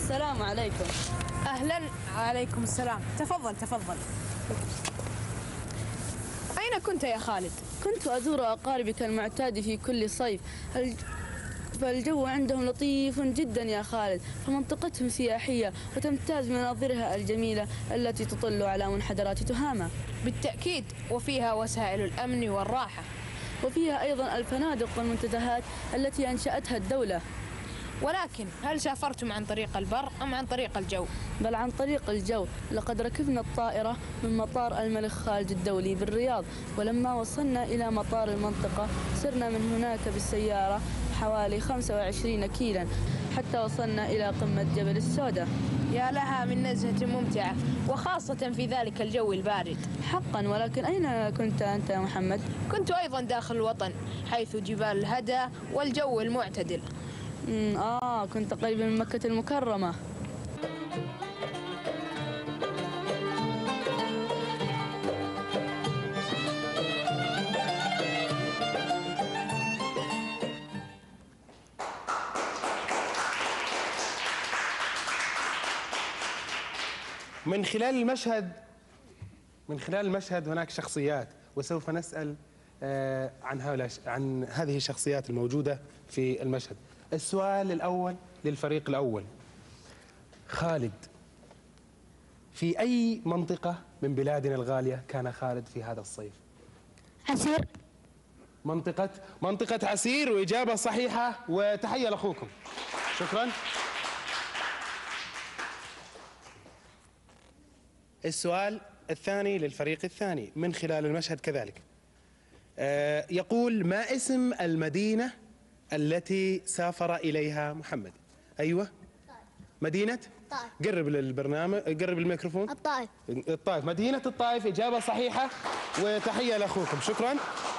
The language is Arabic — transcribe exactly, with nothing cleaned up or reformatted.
السلام عليكم. أهلا. عليكم السلام. تفضل تفضل. أين كنت يا خالد؟ كنت أزور أقاربي كالمعتاد في كل صيف. الج... فالجو عندهم لطيف جدا يا خالد، فمنطقتهم سياحية وتمتاز بمناظرها الجميلة التي تطل على منحدرات تهامة. بالتأكيد، وفيها وسائل الأمن والراحة، وفيها أيضا الفنادق والمنتزهات التي أنشأتها الدولة. ولكن هل سافرتم عن طريق البر أم عن طريق الجو؟ بل عن طريق الجو. لقد ركبنا الطائرة من مطار الملك خالد الدولي بالرياض، ولما وصلنا إلى مطار المنطقة سرنا من هناك بالسيارة حوالي خمسة وعشرين كيلا حتى وصلنا إلى قمة جبل السوداء. يا لها من نزهة ممتعة، وخاصة في ذلك الجو البارد. حقا، ولكن أين كنت أنت يا محمد؟ كنت أيضا داخل الوطن، حيث جبال الهدى والجو المعتدل. آه كنت قريبا من مكة المكرمة. من خلال المشهد من خلال المشهد هناك شخصيات، وسوف نسأل عن هؤلاء عن هذه الشخصيات الموجودة في المشهد. السؤال الأول للفريق الأول: خالد، في أي منطقة من بلادنا الغالية كان خالد في هذا الصيف؟ عسير. منطقة منطقة عسير، وإجابة صحيحة، وتحية لأخوكم. شكرا. السؤال الثاني للفريق الثاني من خلال المشهد كذلك. آه يقول: ما اسم المدينة التي سافر إليها محمد؟ أيوة. طائف. مدينة؟ طائف. قرب للبرنامج، قرب الميكروفون. الطائف. الطائف، مدينة الطائف، إجابة صحيحة، وتحية لأخوكم. شكرا.